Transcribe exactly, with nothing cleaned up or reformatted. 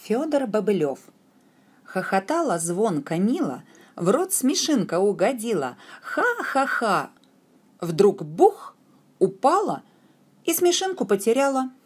Федор Бобылев. Хохотала звонко мило, в рот смешинка угодила. Ха-ха-ха! Вдруг бух! Упала и смешинку потеряла.